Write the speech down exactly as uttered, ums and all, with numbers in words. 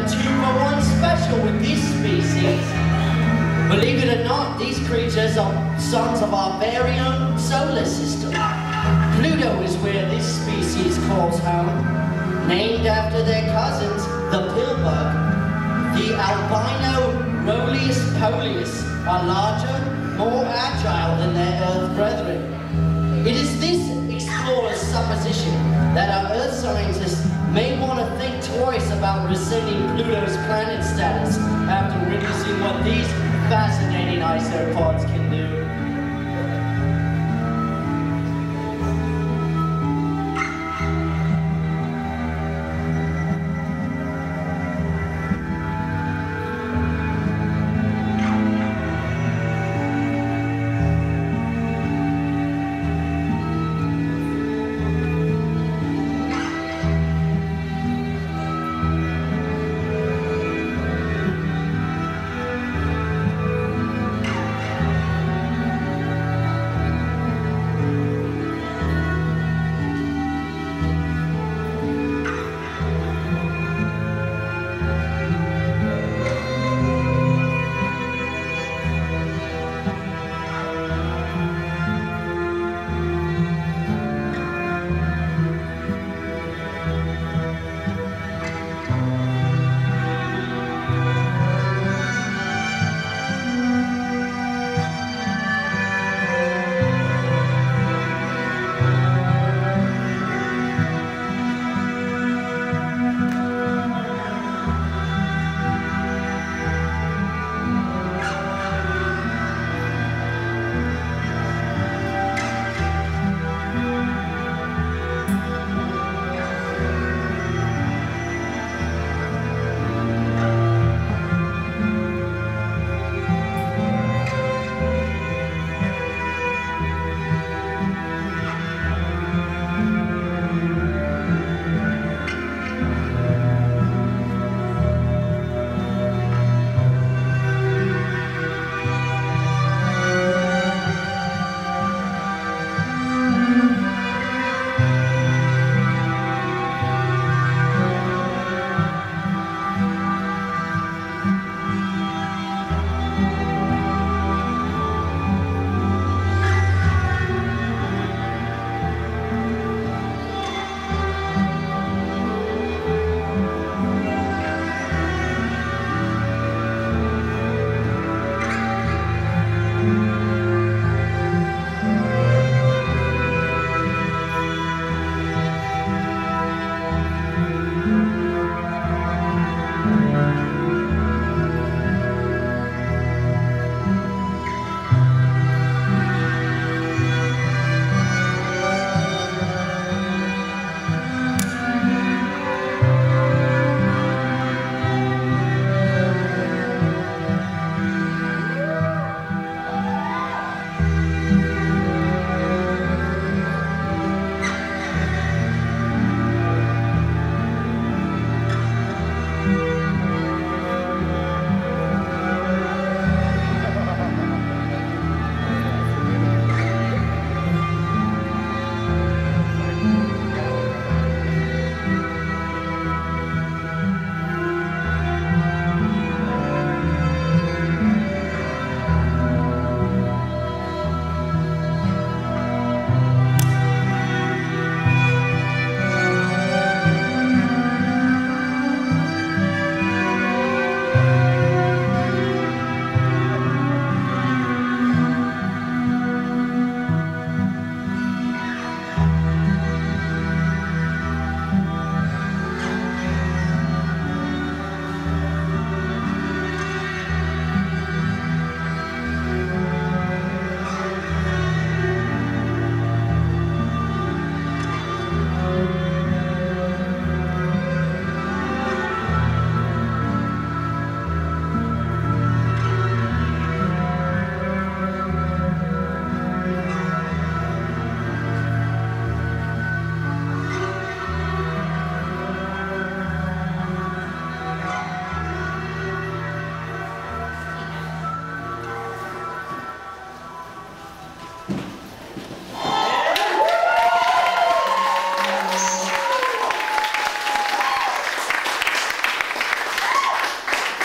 two-for-one special with this species. Believe it or not, these creatures are sons of our very own solar system. Pluto is where this species calls home, named after their cousins, the pillbug. The albino Rolius Polius are larger, more agile than their Earth brethren. It is this explorer's supposition that our Earth scientists may want to think twice about rescinding Pluto's planet status after witnessing what these fascinating isopods can